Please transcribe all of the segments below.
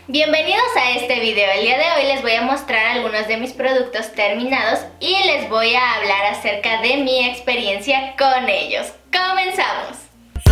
Bienvenidos a este video. El día de hoy les voy a mostrar algunos de mis productos terminados y les voy a hablar acerca de mi experiencia con ellos. ¡Comenzamos!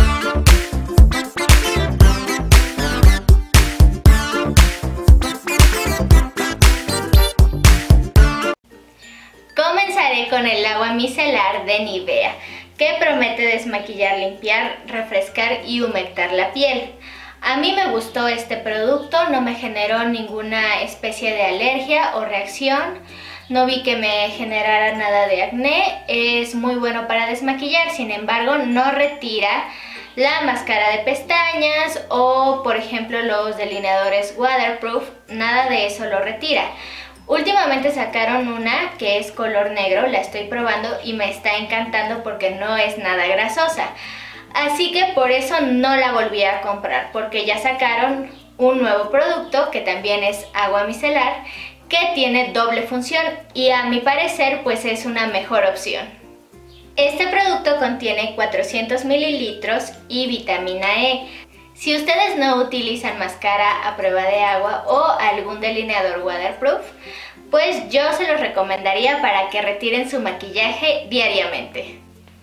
Comenzaré con el agua micelar de Nivea, que promete desmaquillar, limpiar, refrescar y humectar la piel. A mí me gustó este producto, no me generó ninguna especie de alergia o reacción, no vi que me generara nada de acné, es muy bueno para desmaquillar, sin embargo no retira la máscara de pestañas o por ejemplo los delineadores waterproof, nada de eso lo retira. Últimamente sacaron una que es color negro, la estoy probando y me está encantando porque no es nada grasosa. Así que por eso no la volví a comprar, porque ya sacaron un nuevo producto que también es agua micelar, que tiene doble función y a mi parecer pues es una mejor opción. Este producto contiene 400 mililitros y vitamina E. Si ustedes no utilizan máscara a prueba de agua o algún delineador waterproof, pues yo se los recomendaría para que retiren su maquillaje diariamente.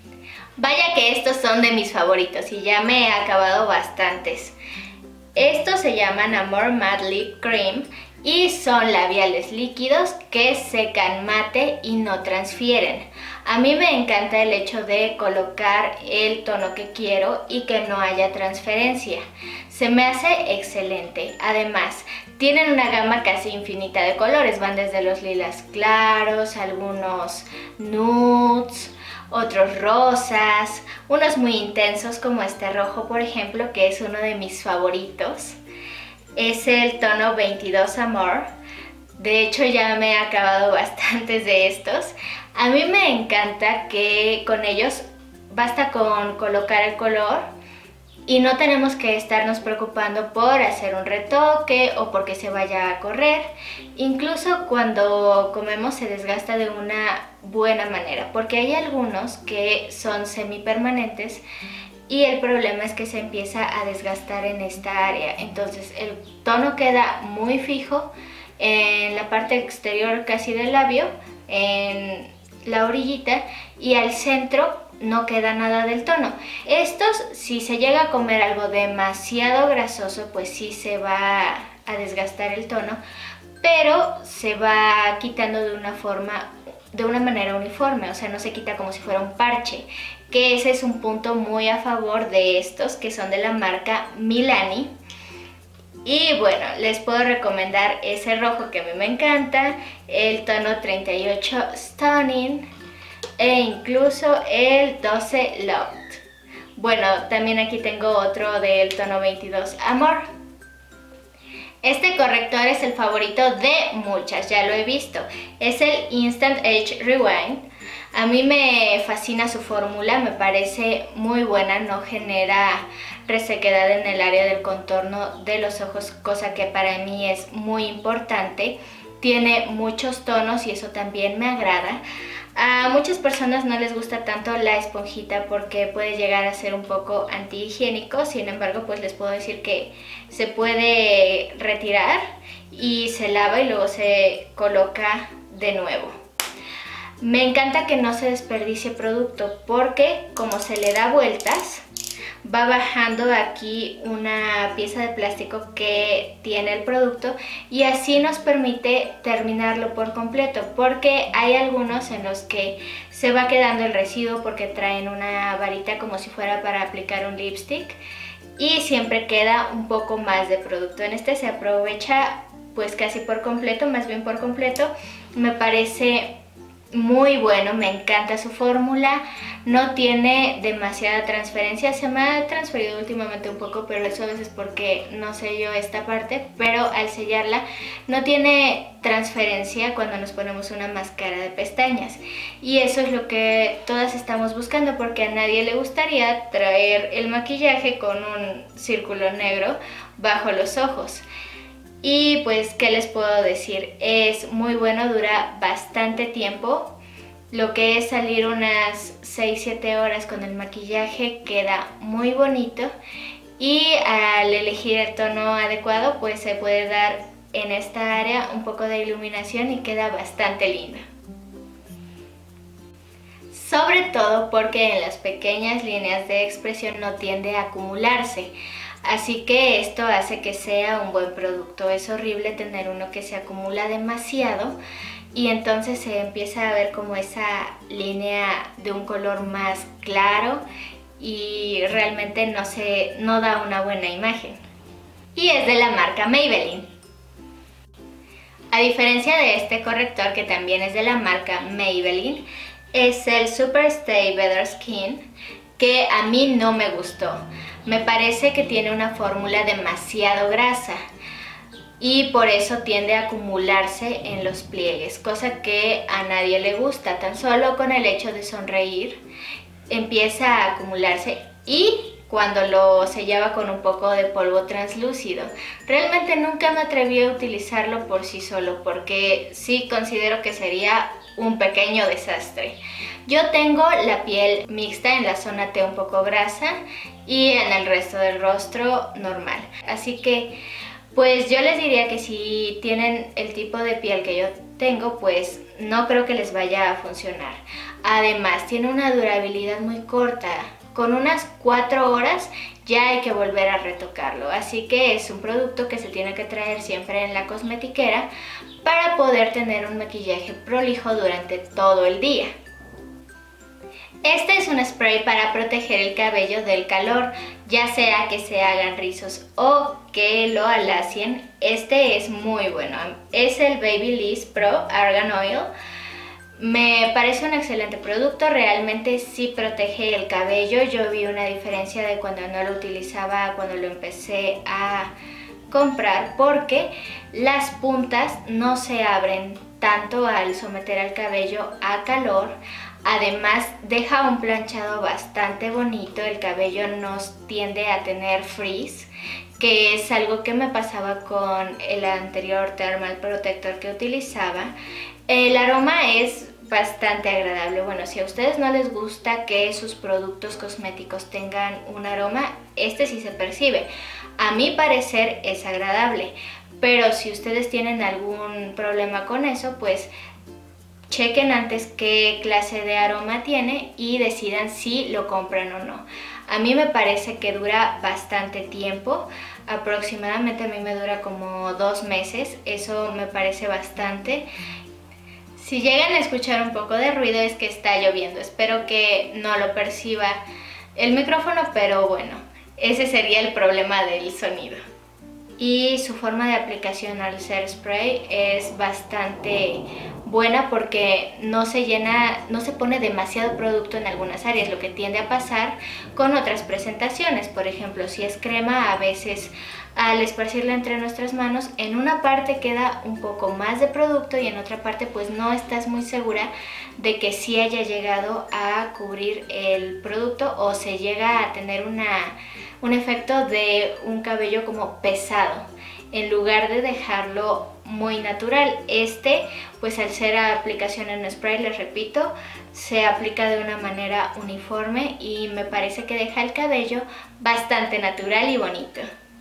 Vaya que estos son de mis favoritos y ya me he acabado bastantes. Estos se llaman Amor Matte Lip Cream y son labiales líquidos que secan mate y no transfieren. A mí me encanta el hecho de colocar el tono que quiero y que no haya transferencia. Se me hace excelente. Además, tienen una gama casi infinita de colores. Van desde los lilas claros, algunos nudes, otros rosas, unos muy intensos como este rojo por ejemplo, que es uno de mis favoritos. Es el tono 22 Amor. De hecho ya me he acabado bastantes de estos. A mí me encanta que con ellos basta con colocar el color y no tenemos que estarnos preocupando por hacer un retoque o porque se vaya a correr. Incluso cuando comemos se desgasta de una buena manera, porque hay algunos que son semipermanentes y el problema es que se empieza a desgastar en esta área. Entonces el tono queda muy fijo en la parte exterior casi del labio, en la orillita, y al centro no queda nada del tono. Estos, si se llega a comer algo demasiado grasoso, pues sí se va a desgastar el tono, pero se va quitando de una manera uniforme, o sea, no se quita como si fuera un parche, que ese es un punto muy a favor de estos, que son de la marca Milani. Y bueno, les puedo recomendar ese rojo que a mí me encanta, el tono 38 Stunning e incluso el 12 Loved. Bueno, también aquí tengo otro del tono 22 Amor. Este corrector es el favorito de muchas, ya lo he visto. Es el Instant Age Rewind. A mí me fascina su fórmula, me parece muy buena, no genera resequedad en el área del contorno de los ojos, cosa que para mí es muy importante. Tiene muchos tonos y eso también me agrada. A muchas personas no les gusta tanto la esponjita porque puede llegar a ser un poco antihigiénico, sin embargo pues les puedo decir que se puede retirar y se lava y luego se coloca de nuevo. Me encanta que no se desperdicie producto porque como se le da vueltas, va bajando aquí una pieza de plástico que tiene el producto y así nos permite terminarlo por completo, porque hay algunos en los que se va quedando el residuo porque traen una varita como si fuera para aplicar un lipstick y siempre queda un poco más de producto. En este se aprovecha pues casi por completo, más bien por completo. Me parece muy bueno, me encanta su fórmula, no tiene demasiada transferencia, se me ha transferido últimamente un poco, pero eso a veces porque no sello esta parte, pero al sellarla no tiene transferencia cuando nos ponemos una máscara de pestañas y eso es lo que todas estamos buscando, porque a nadie le gustaría traer el maquillaje con un círculo negro bajo los ojos. Y pues, ¿qué les puedo decir? Es muy bueno, dura bastante tiempo. Lo que es salir unas 6-7 horas con el maquillaje queda muy bonito y al elegir el tono adecuado pues se puede dar en esta área un poco de iluminación y queda bastante linda. Sobre todo porque en las pequeñas líneas de expresión no tiende a acumularse, así que esto hace que sea un buen producto. Es horrible tener uno que se acumula demasiado y entonces se empieza a ver como esa línea de un color más claro y realmente no da una buena imagen. Y es de la marca Maybelline. A diferencia de este corrector, que también es de la marca Maybelline, es el Super Stay Better Skin, que a mí no me gustó. Me parece que tiene una fórmula demasiado grasa y por eso tiende a acumularse en los pliegues, cosa que a nadie le gusta. Tan solo con el hecho de sonreír empieza a acumularse, y cuando lo sellaba con un poco de polvo translúcido. Realmente nunca me atreví a utilizarlo por sí solo porque sí considero que sería un pequeño desastre. Yo tengo la piel mixta, en la zona T un poco grasa y en el resto del rostro normal. Así que pues yo les diría que si tienen el tipo de piel que yo tengo, pues no creo que les vaya a funcionar. Además tiene una durabilidad muy corta. Con unas 4 horas ya hay que volver a retocarlo, así que es un producto que se tiene que traer siempre en la cosmetiquera para poder tener un maquillaje prolijo durante todo el día. Este es un spray para proteger el cabello del calor, ya sea que se hagan rizos o que lo alacien. Este es muy bueno, es el Babyliss Pro Argan Oil. Me parece un excelente producto, realmente sí protege el cabello. Yo vi una diferencia de cuando no lo utilizaba a cuando lo empecé a comprar, porque las puntas no se abren tanto al someter al cabello a calor. Además deja un planchado bastante bonito, el cabello no tiende a tener frizz, que es algo que me pasaba con el anterior Thermal Protector que utilizaba. El aroma es bastante agradable. Bueno, si a ustedes no les gusta que sus productos cosméticos tengan un aroma, este sí se percibe. A mi parecer es agradable, pero si ustedes tienen algún problema con eso, pues chequen antes qué clase de aroma tiene y decidan si lo compran o no. A mí me parece que dura bastante tiempo, aproximadamente a mí me dura como 2 meses, eso me parece bastante. Si llegan a escuchar un poco de ruido es que está lloviendo, espero que no lo perciba el micrófono, pero bueno, ese sería el problema del sonido. Y su forma de aplicación al ser spray es bastante buena porque no se pone demasiado producto en algunas áreas, lo que tiende a pasar con otras presentaciones. Por ejemplo, si es crema, a veces al esparcirla entre nuestras manos, en una parte queda un poco más de producto y en otra parte pues no estás muy segura de que sí haya llegado a cubrir el producto o se llega a tener un efecto de un cabello como pesado en lugar de dejarlo muy natural. Pues al ser aplicación en spray, les repito, se aplica de una manera uniforme y me parece que deja el cabello bastante natural y bonito.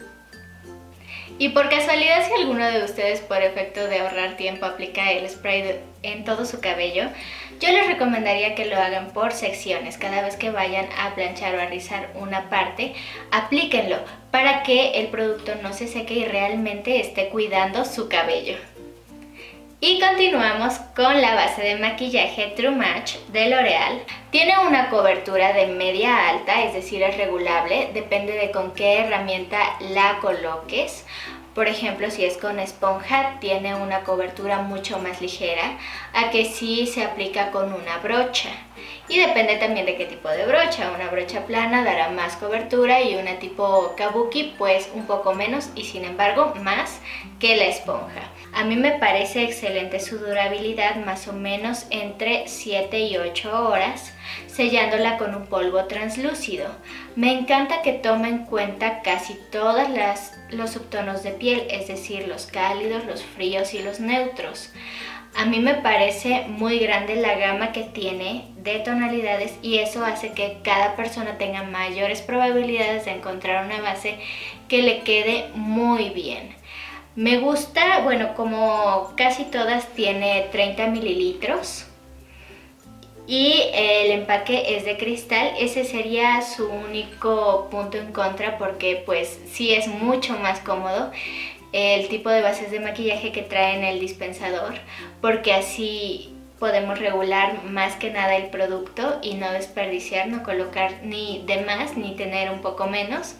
Y por casualidad, si alguno de ustedes por efecto de ahorrar tiempo aplica el spray en todo su cabello, yo les recomendaría que lo hagan por secciones. Cada vez que vayan a planchar o a rizar una parte, aplíquenlo para que el producto no se seque y realmente esté cuidando su cabello. Y continuamos con la base de maquillaje True Match de L'Oreal. Tiene una cobertura de media alta, es decir, es regulable, depende de con qué herramienta la coloques. Por ejemplo, si es con esponja, tiene una cobertura mucho más ligera a que si se aplica con una brocha. Y depende también de qué tipo de brocha. Una brocha plana dará más cobertura y una tipo kabuki pues un poco menos y sin embargo más que la esponja. A mí me parece excelente su durabilidad, más o menos entre 7 y 8 horas, sellándola con un polvo translúcido. Me encanta que tome en cuenta casi todos los subtonos de piel, es decir, los cálidos, los fríos y los neutros. A mí me parece muy grande la gama que tiene de tonalidades y eso hace que cada persona tenga mayores probabilidades de encontrar una base que le quede muy bien. Me gusta, bueno, como casi todas tiene 30 mililitros y el empaque es de cristal. Ese sería su único punto en contra porque pues sí es mucho más cómodo el tipo de bases de maquillaje que trae en el dispensador, porque así podemos regular más que nada el producto y no desperdiciar, no colocar ni de más ni tener un poco menos.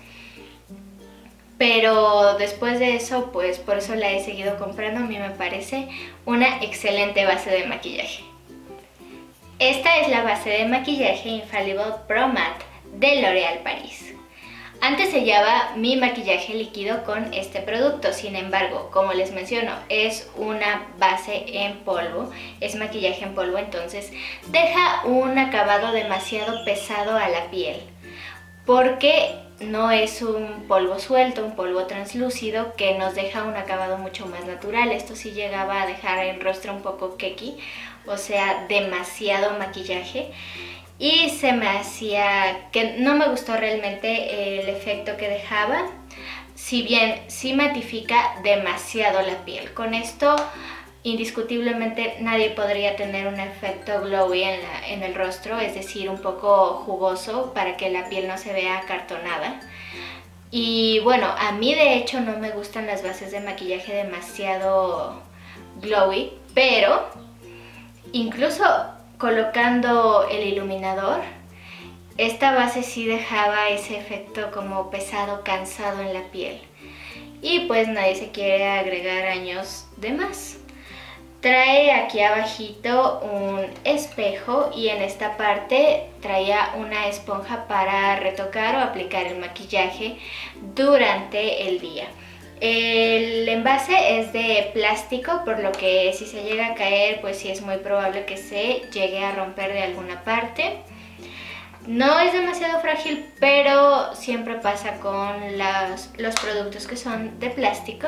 Pero después de eso, pues por eso la he seguido comprando. A mí me parece una excelente base de maquillaje. Esta es la base de maquillaje Infallible Pro Matte de L'Oréal Paris. Antes sellaba mi maquillaje líquido con este producto, sin embargo, como les menciono, es una base en polvo, es maquillaje en polvo, entonces deja un acabado demasiado pesado a la piel, porque no es un polvo suelto, un polvo translúcido que nos deja un acabado mucho más natural. Esto sí llegaba a dejar el rostro un poco keki, o sea, demasiado maquillaje. Y se me hacía que no me gustó realmente el efecto que dejaba, si bien sí matifica demasiado la piel. Con esto indiscutiblemente nadie podría tener un efecto glowy en el rostro, es decir, un poco jugoso para que la piel no se vea acartonada. Y bueno, a mí de hecho no me gustan las bases de maquillaje demasiado glowy, pero incluso colocando el iluminador, esta base sí dejaba ese efecto como pesado, cansado en la piel. Y pues nadie se quiere agregar años de más. Trae aquí abajito un espejo y en esta parte traía una esponja para retocar o aplicar el maquillaje durante el día. El envase es de plástico, por lo que si se llega a caer, pues sí es muy probable que se llegue a romper de alguna parte. No es demasiado frágil, pero siempre pasa con los productos que son de plástico.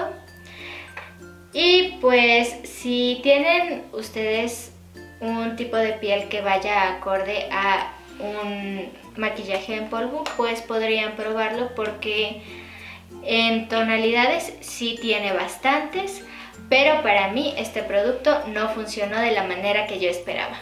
Y pues si tienen ustedes un tipo de piel que vaya acorde a un maquillaje en polvo, pues podrían probarlo porque en tonalidades sí tiene bastantes, pero para mí este producto no funcionó de la manera que yo esperaba.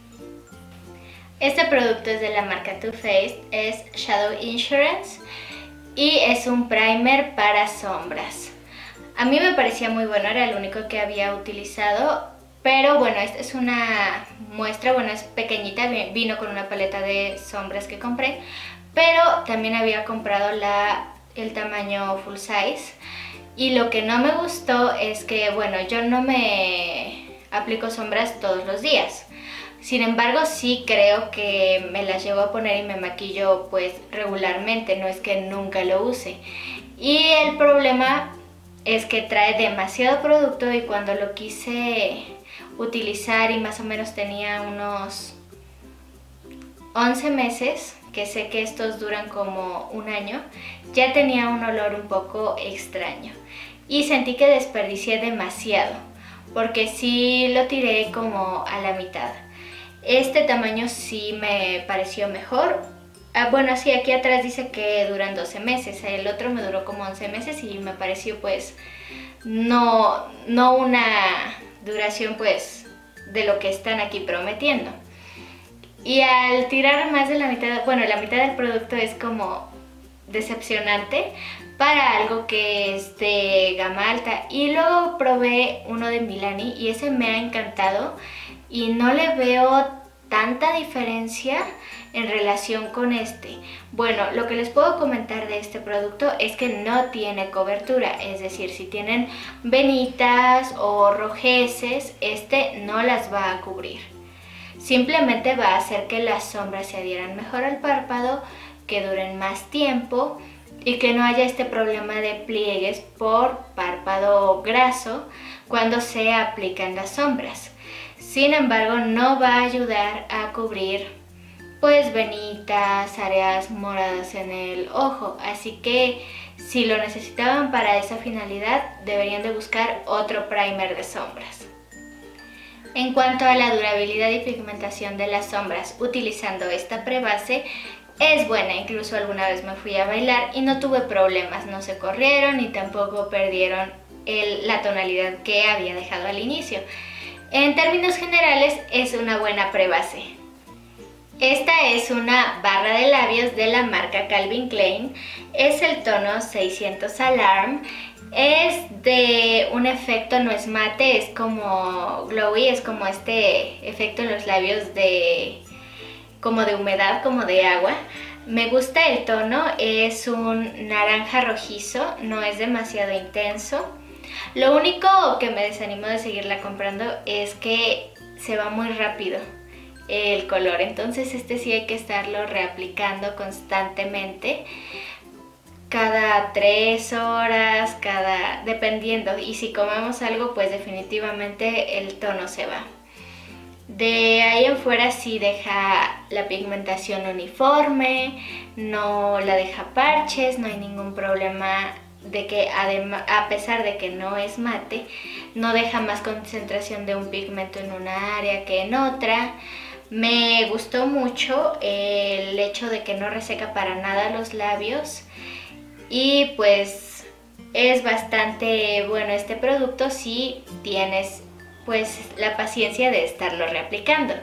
Este producto es de la marca Too Faced, es Shadow Insurance y es un primer para sombras. A mí me parecía muy bueno, era el único que había utilizado, pero bueno, esta es una muestra, bueno, es pequeñita, vino con una paleta de sombras que compré, pero también había comprado el tamaño full size. Y lo que no me gustó es que, bueno, yo no me aplico sombras todos los días. Sin embargo, sí creo que me las llevo a poner y me maquillo pues regularmente, no es que nunca lo use. Y el problema es que trae demasiado producto y cuando lo quise utilizar y más o menos tenía unos 11 meses, que sé que estos duran como un año, ya tenía un olor un poco extraño y sentí que desperdicié demasiado porque sí lo tiré como a la mitad. Este tamaño sí me pareció mejor. Bueno, sí, aquí atrás dice que duran 12 meses, el otro me duró como 11 meses y me pareció pues no una duración pues de lo que están aquí prometiendo. Y al tirar más de la mitad, bueno, la mitad del producto es como decepcionante para algo que es de gama alta. Y luego probé uno de Milani y ese me ha encantado y no le veo tanta diferencia en relación con este. Bueno, lo que les puedo comentar de este producto es que no tiene cobertura, es decir, si tienen venitas o rojeces, este no las va a cubrir. Simplemente va a hacer que las sombras se adhieran mejor al párpado, que duren más tiempo y que no haya este problema de pliegues por párpado graso cuando se aplican las sombras. Sin embargo, no va a ayudar a cubrir pues venitas, áreas moradas en el ojo, así que si lo necesitaban para esa finalidad deberían de buscar otro primer de sombras. En cuanto a la durabilidad y pigmentación de las sombras utilizando esta prebase, es buena. Incluso alguna vez me fui a bailar y no tuve problemas, no se corrieron y tampoco perdieron la tonalidad que había dejado al inicio. En términos generales es una buena prebase. Esta es una barra de labios de la marca Calvin Klein, es el tono 600 Alarm, es de un efecto, no es mate, es como glowy, es como este efecto en los labios como de humedad, como de agua. Me gusta el tono, es un naranja rojizo, no es demasiado intenso. Lo único que me desanimó de seguirla comprando es que se va muy rápido el color, entonces este sí hay que estarlo reaplicando constantemente, cada 3 horas, dependiendo, y si comemos algo pues definitivamente el tono se va. De ahí en fuera sí deja la pigmentación uniforme, no la deja parches, no hay ningún problema de que a pesar de que no es mate, no deja más concentración de un pigmento en una área que en otra. Me gustó mucho el hecho de que no reseca para nada los labios y pues es bastante bueno este producto si tienes pues la paciencia de estarlo reaplicando.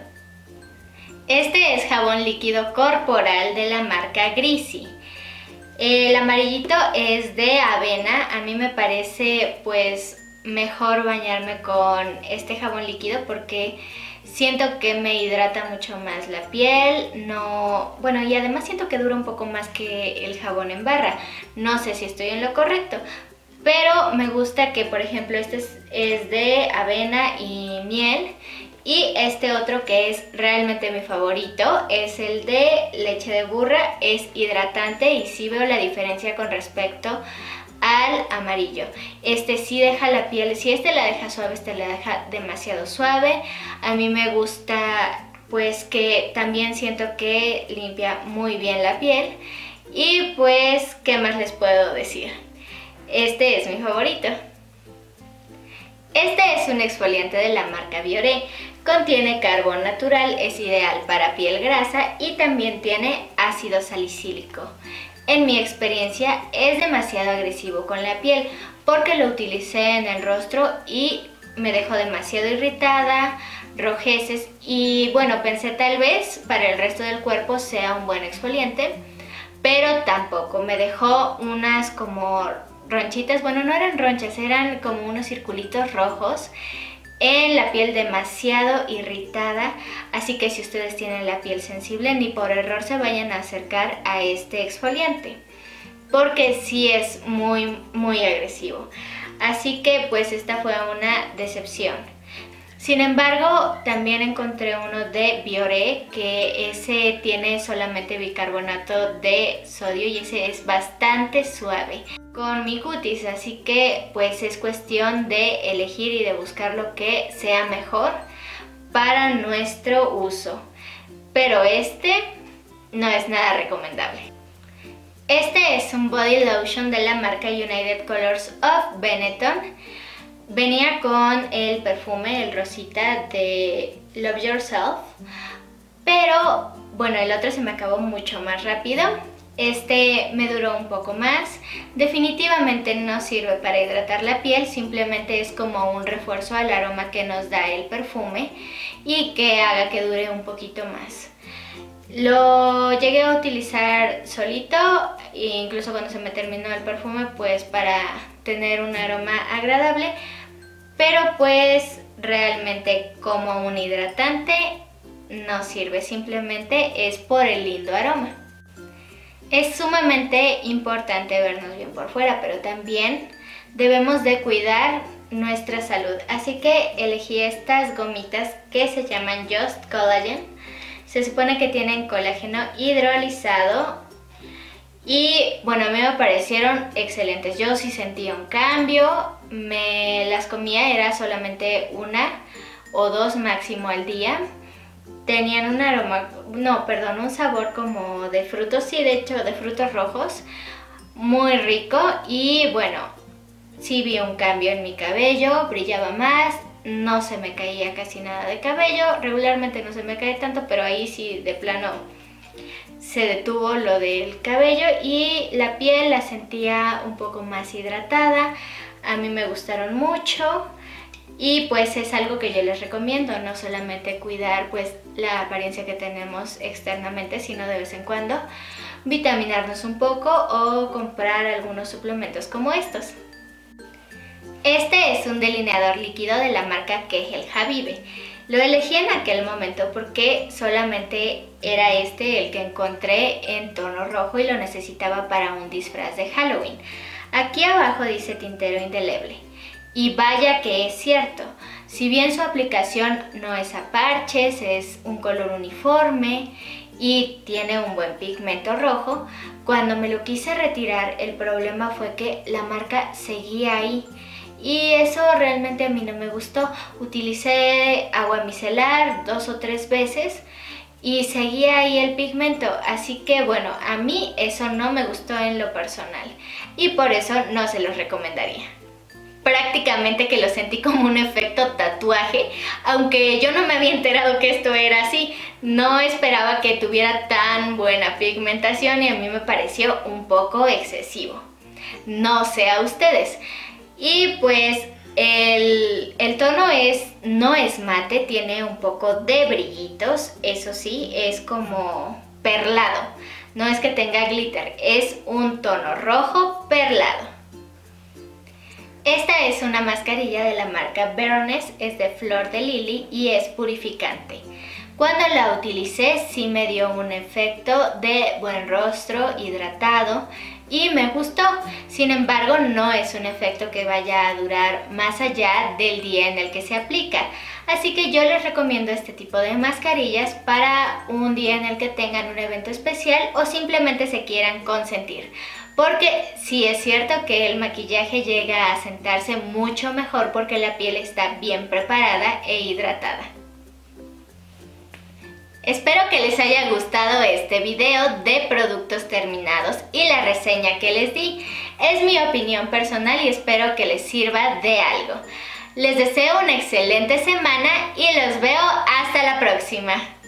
Este es jabón líquido corporal de la marca Greasy. El amarillito es de avena. A mí me parece pues mejor bañarme con este jabón líquido porque siento que me hidrata mucho más la piel, bueno, y además siento que dura un poco más que el jabón en barra. No sé si estoy en lo correcto, pero me gusta que, por ejemplo, este es de avena y miel, y este otro que es realmente mi favorito es el de leche de burra, es hidratante y sí veo la diferencia con respecto al amarillo. Este sí deja la piel, si este la deja suave, este la deja demasiado suave. A mí me gusta pues que también siento que limpia muy bien la piel y pues ¿qué más les puedo decir? Este es mi favorito. Este es un exfoliante de la marca Bioré, contiene carbón natural, es ideal para piel grasa y también tiene ácido salicílico. En mi experiencia es demasiado agresivo con la piel porque lo utilicé en el rostro y me dejó demasiado irritada, rojeces y bueno, pensé tal vez para el resto del cuerpo sea un buen exfoliante, pero tampoco, me dejó unas como ronchitas, bueno no eran ronchas, eran como unos circulitos rojos en la piel demasiado irritada, así que si ustedes tienen la piel sensible ni por error se vayan a acercar a este exfoliante porque sí es muy agresivo, así que pues esta fue una decepción. Sin embargo, también encontré uno de Bioré que ese tiene solamente bicarbonato de sodio y ese es bastante suave con mi cutis, así que pues es cuestión de elegir y de buscar lo que sea mejor para nuestro uso, pero este no es nada recomendable. Este es un body lotion de la marca United Colors of Benetton. Venía con el perfume, el rosita de Love Yourself, pero bueno, el otro se me acabó mucho más rápido. Este me duró un poco más. Definitivamente no sirve para hidratar la piel, simplemente es como un refuerzo al aroma que nos da el perfume y que haga que dure un poquito más. Lo llegué a utilizar solito, e incluso cuando se me terminó el perfume, pues para tener un aroma agradable, pero pues realmente como un hidratante no sirve, simplemente es por el lindo aroma. Es sumamente importante vernos bien por fuera, pero también debemos de cuidar nuestra salud, así que elegí estas gomitas que se llaman Just Collagen. Se supone que tienen colágeno hidrolizado Y bueno, a mí me parecieron excelentes. Yo sí sentí un cambio, me las comía, era solamente una o dos máximo al día. Tenían un aroma, no, perdón, un sabor como de frutos, sí, de hecho de frutos rojos, muy rico. Y bueno, sí vi un cambio en mi cabello, brillaba más, no se me caía casi nada de cabello. Regularmente no se me cae tanto, pero ahí sí de plano se detuvo lo del cabello y la piel la sentía un poco más hidratada. A mí me gustaron mucho y pues es algo que yo les recomiendo, no solamente cuidar pues la apariencia que tenemos externamente, sino de vez en cuando vitaminarnos un poco o comprar algunos suplementos como estos. Este es un delineador líquido de la marca Kehel Habibe. Lo elegí en aquel momento porque solamente era este el que encontré en tono rojo y lo necesitaba para un disfraz de Halloween. Aquí abajo dice tintero indeleble. Y vaya que es cierto, si bien su aplicación no es a parches, es un color uniforme y tiene un buen pigmento rojo, cuando me lo quise retirar el problema fue que la marca seguía ahí. Y eso realmente a mí no me gustó. Utilicé agua micelar 2 o 3 veces y seguía ahí el pigmento. Así que bueno, a mí eso no me gustó en lo personal y por eso no se los recomendaría. Prácticamente que lo sentí como un efecto tatuaje, aunque yo no me había enterado que esto era así. No esperaba que tuviera tan buena pigmentación y a mí me pareció un poco excesivo. No sé a ustedes. Y pues el tono no es mate, tiene un poco de brillitos, eso sí, es como perlado. No es que tenga glitter, es un tono rojo perlado. Esta es una mascarilla de la marca Baroness, es de flor de lili y es purificante. Cuando la utilicé sí me dio un efecto de buen rostro, hidratado y me gustó. Sin embargo, no es un efecto que vaya a durar más allá del día en el que se aplica. Así que yo les recomiendo este tipo de mascarillas para un día en el que tengan un evento especial o simplemente se quieran consentir. Porque sí es cierto que el maquillaje llega a sentarse mucho mejor porque la piel está bien preparada e hidratada. Espero que les haya gustado este video de productos terminados y la reseña que les di. Es mi opinión personal y espero que les sirva de algo. Les deseo una excelente semana y los veo hasta la próxima.